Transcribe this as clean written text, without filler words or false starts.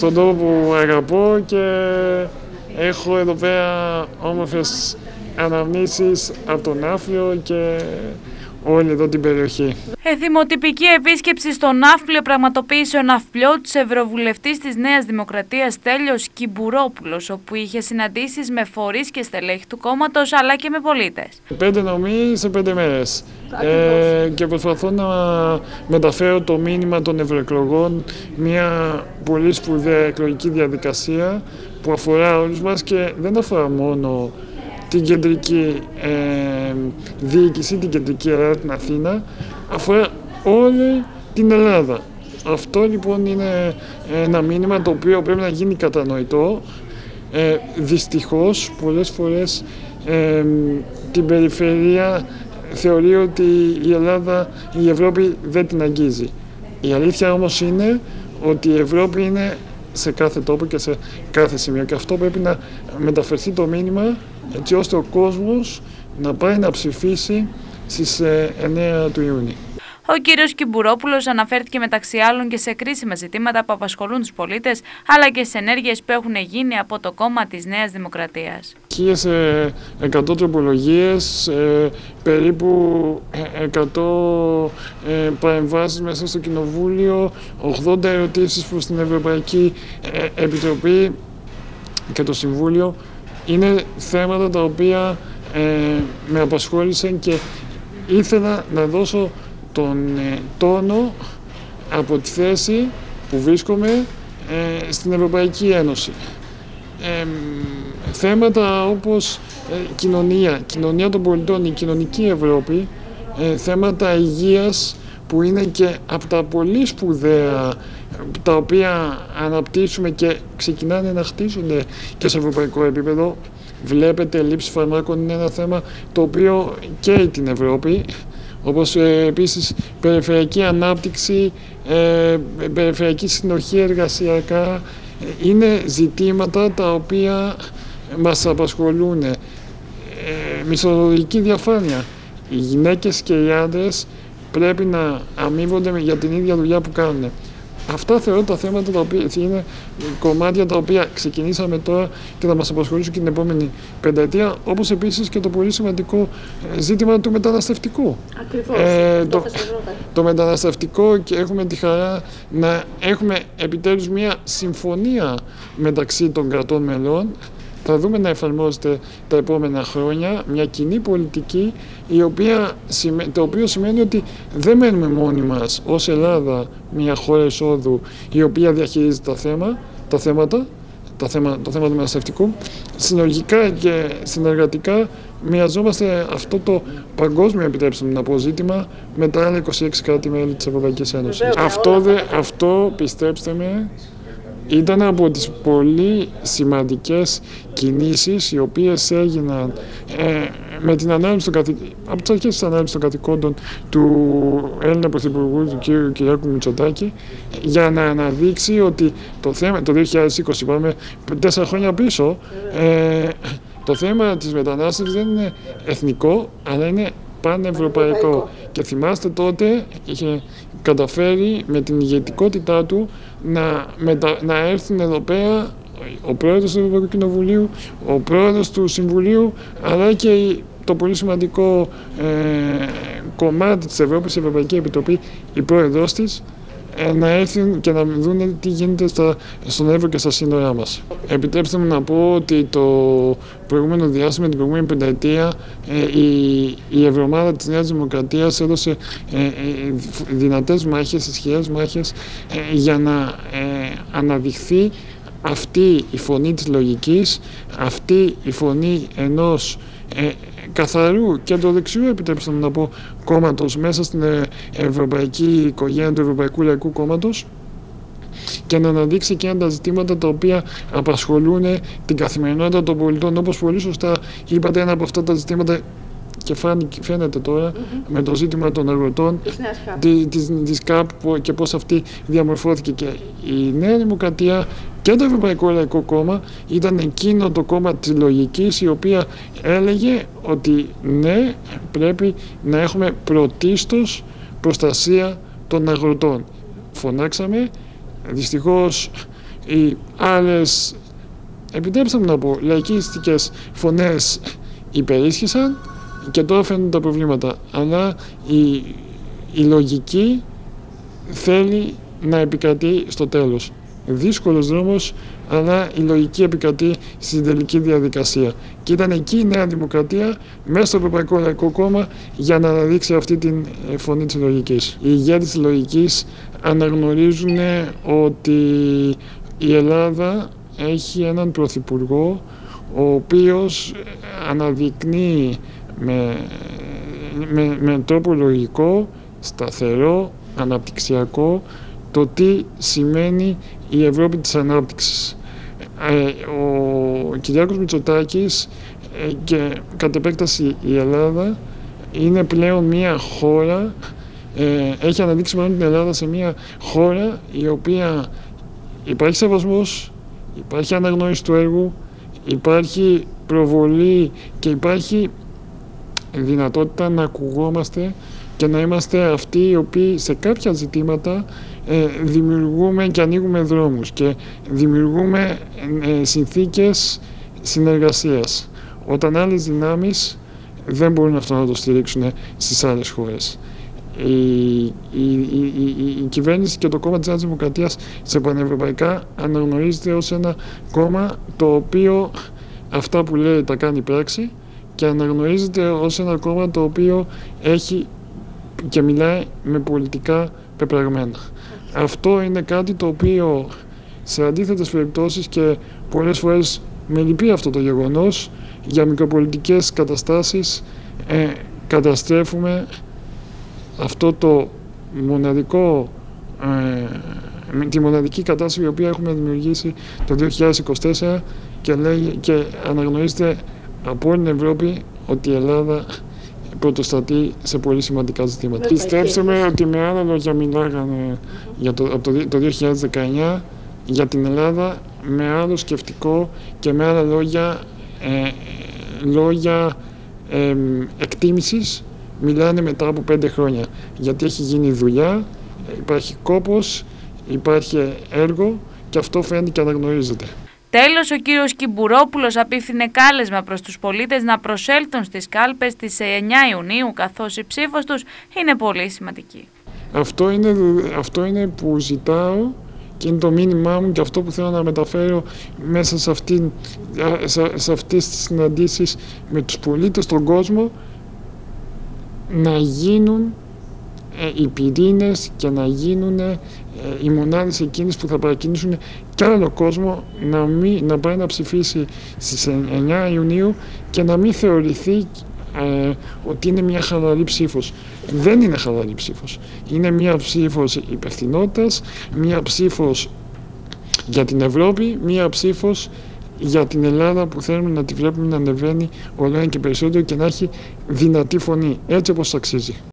στον τόπο που αγαπώ και έχω εδώ πέρα όμορφες αναμνήσεις από τον Ναύπλιο και όλη εδώ την περιοχή. Εθιμοτυπική επίσκεψη στο Ναύπλιο πραγματοποίησε ο ναυπλιώτης ευρωβουλευτής της Νέας Δημοκρατίας Στέλιος Κυμπουρόπουλος, όπου είχε συναντήσεις με φορείς και στελέχη του κόμματος αλλά και με πολίτες. 5 νομοί σε 5 μέρες και προσπαθώ να μεταφέρω το μήνυμα των ευρωεκλογών, μια πολύ σπουδαία εκλογική διαδικασία που αφορά όλους μας και δεν αφορά μόνο την κεντρική διοίκηση, την κεντρική Ελλάδα, την Αθήνα, αφορά όλη την Ελλάδα. Αυτό λοιπόν είναι ένα μήνυμα το οποίο πρέπει να γίνει κατανοητό. Δυστυχώς πολλές φορές την περιφέρεια θεωρεί ότι η Ελλάδα, η Ευρώπη δεν την αγγίζει. Η αλήθεια όμως είναι ότι η Ευρώπη είναι σε κάθε τόπο και σε κάθε σημείο και αυτό πρέπει να μεταφερθεί το μήνυμα έτσι ώστε ο κόσμος να πάει να ψηφίσει στις 9 του Ιούνιου. Ο κύριος Κυμπουρόπουλος αναφέρθηκε μεταξύ άλλων και σε κρίσιμα ζητήματα που απασχολούν τους πολίτες, αλλά και σε ενέργειες που έχουν γίνει από το κόμμα της Νέας Δημοκρατίας. 1.100 τροπολογίες, περίπου 100 παρεμβάσεις μέσα στο Κοινοβούλιο, 80 ερωτήσεις προς την Ευρωπαϊκή Επιτροπή και το Συμβούλιο. Είναι θέματα τα οποία με απασχόλησαν και ήθελα να δώσω τον τόνο από τη θέση που βρίσκομαι στην Ευρωπαϊκή Ένωση. Θέματα όπως κοινωνία των πολιτών, η κοινωνική Ευρώπη, θέματα υγείας που είναι και από τα πολύ σπουδαία τα οποία αναπτύσσουμε και ξεκινάνε να χτίζονται και σε ευρωπαϊκό επίπεδο. Βλέπετε, λήψη φαρμάκων είναι ένα θέμα το οποίο καίει την Ευρώπη, όπως επίσης περιφερειακή ανάπτυξη, περιφερειακή συνοχή εργασιακά, είναι ζητήματα τα οποία μας απασχολούν. Μισθολογική διαφάνεια. Οι γυναίκες και οι άντρες πρέπει να αμείβονται για την ίδια δουλειά που κάνουν. Αυτά θεωρώ τα θέματα τα οποία είναι κομμάτια τα οποία ξεκινήσαμε τώρα και θα μας απασχολήσουν και την επόμενη πενταετία, όπως επίσης και το πολύ σημαντικό ζήτημα του μεταναστευτικού. Ακριβώς. Το μεταναστευτικό και έχουμε τη χαρά να έχουμε επιτέλους μια συμφωνία μεταξύ των κρατών μελών. Θα δούμε να εφαρμόζεται τα επόμενα χρόνια μια κοινή πολιτική το οποίο σημαίνει ότι δεν μένουμε μόνοι μας ως Ελλάδα, μια χώρα εισόδου η οποία διαχειρίζεται το θέμα του μεταναστευτικού. Συνολικά και συνεργατικά μοιραζόμαστε αυτό το παγκόσμιο, επιτρέψτε μου να πω, ζήτημα με τα άλλα 26 κράτη-μέλη της Ευρωπαϊκής Ένωσης. Αυτό, πιστέψτε με, ήταν από τις πολύ σημαντικές κινήσεις οι οποίες έγιναν με την ανάληψη από τις αρχές της ανάληψης των καθηκόντων του Έλληνα Πρωθυπουργού, του κ. Κυριάκου Μητσοτάκη, για να αναδείξει ότι το θέμα, το 2020, πάμε 4 χρόνια πίσω, το θέμα της μετανάστευσης δεν είναι εθνικό, αλλά είναι πανευρωπαϊκό. Και θυμάστε τότε είχε καταφέρει με την ηγετικότητά του να έρθουν εδώ πέρα ο πρόεδρος του Ευρωπαϊκού Κοινοβουλίου, ο πρόεδρος του Συμβουλίου, αλλά και το πολύ σημαντικό κομμάτι της Ευρώπης, η Ευρωπαϊκή Επιτροπή, η πρόεδρος της, να έρθουν και να δουν τι γίνεται στον Εύρο και στα σύνορά μας. Επιτρέψτε μου να πω ότι το προηγούμενο διάστημα, την προηγούμενη πενταετία, η Ευρωομάδα της Νέας Δημοκρατίας έδωσε δυνατές μάχες, ισχυρές μάχες για να αναδειχθεί αυτή η φωνή της λογικής, αυτή η φωνή ενός καθαρού κεντροδεξιού, επιτρέψτε μου να πω, κόμματος μέσα στην ευρωπαϊκή οικογένεια του Ευρωπαϊκού Λαϊκού Κόμματος και να αναδείξει και τα ζητήματα τα οποία απασχολούν την καθημερινότητα των πολιτών. Όπως πολύ σωστά είπατε, ένα από αυτά τα ζητήματα και φαίνεται τώρα με το ζήτημα των εργοτών της ΚΑΠ και πώς αυτή διαμορφώθηκε. Και η Νέα Δημοκρατία και το Ευρωπαϊκό Λαϊκό Κόμμα ήταν εκείνο το κόμμα της λογικής, η οποία έλεγε ότι ναι, πρέπει να έχουμε πρωτίστως προστασία των αγροτών. Φωνάξαμε, δυστυχώς Οι άλλες, επιτρέψτε μου να πω, λαϊκίστικες φωνές υπερίσχυσαν και τώρα φαίνονται τα προβλήματα. Αλλά η λογική θέλει να επικρατεί στο τέλος. Δύσκολος δρόμος, αλλά η λογική επικρατεί στην τελική διαδικασία. Και ήταν εκεί η Νέα Δημοκρατία μέσα στο Ευρωπαϊκό Λαϊκό Κόμμα για να αναδείξει αυτή τη φωνή της λογικής. Οι ηγέτες της λογικής αναγνωρίζουν ότι η Ελλάδα έχει έναν πρωθυπουργό ο οποίος αναδεικνύει με τρόπο λογικό, σταθερό, αναπτυξιακό το τι σημαίνει η Ευρώπη της ανάπτυξης. Ο Κυριάκος Μητσοτάκης και κατ' επέκταση η Ελλάδα είναι πλέον μια χώρα, έχει αναδείξει μόνο την Ελλάδα σε μια χώρα η οποία υπάρχει σεβασμός, υπάρχει αναγνώριση του έργου, υπάρχει προβολή και υπάρχει δυνατότητα να ακουγόμαστε και να είμαστε αυτοί οι οποίοι σε κάποια ζητήματα δημιουργούμε και ανοίγουμε δρόμους και δημιουργούμε συνθήκες συνεργασίας, όταν άλλες δυνάμεις δεν μπορούν αυτό να το στηρίξουν στις άλλες χώρες. Η κυβέρνηση και το κόμμα της Νέας Δημοκρατίας σε πανευρωπαϊκά αναγνωρίζεται ως ένα κόμμα το οποίο αυτά που λέει τα κάνει πράξη και αναγνωρίζεται ως ένα κόμμα το οποίο έχει και μιλάει με πολιτικά πεπραγμένα. Αυτό είναι κάτι το οποίο σε αντίθετες περιπτώσεις και πολλές φορές με λυπεί αυτό το γεγονός, για μικροπολιτικές καταστάσεις καταστρέφουμε αυτό το μοναδικό, τη μοναδική κατάσταση η οποία έχουμε δημιουργήσει το 2024 και αναγνωρίζεται από όλη την Ευρώπη ότι η Ελλάδα πρωτοστατεί σε πολύ σημαντικά ζητήματα. Πιστέψτε με ότι με άλλα λόγια μιλάγανε από το 2019 για την Ελλάδα, με άλλο σκεφτικό και με άλλα λόγια εκτίμησης μιλάνε μετά από 5 χρόνια. Γιατί έχει γίνει δουλειά, υπάρχει κόπος, υπάρχει έργο και αυτό φαίνεται και αναγνωρίζεται. Τέλος, ο κύριος Κυμπουρόπουλος απίφθινε κάλεσμα προς τους πολίτες να προσέλθουν στις κάλπες στις 9 Ιουνίου, καθώς η ψήφος τους είναι πολύ σημαντική. Αυτό είναι που ζητάω και είναι το μήνυμά μου και αυτό που θέλω να μεταφέρω μέσα σε αυτές τις συναντήσεις με τους πολίτες στον κόσμο, να γίνουν οι πυρήνες και να γίνουν οι μονάδες εκείνες που θα παρακινήσουν κι άλλο κόσμο να πάει να ψηφίσει στις 9 Ιουνίου και να μην θεωρηθεί ότι είναι μια χαλαρή ψήφος. Δεν είναι χαλαρή ψήφος. Είναι μια ψήφος υπευθυνότητας, μια ψήφος για την Ευρώπη, μια ψήφος για την Ελλάδα που θέλουμε να τη βλέπουμε να ανεβαίνει όλο ένα και περισσότερο και να έχει δυνατή φωνή, έτσι όπως αξίζει.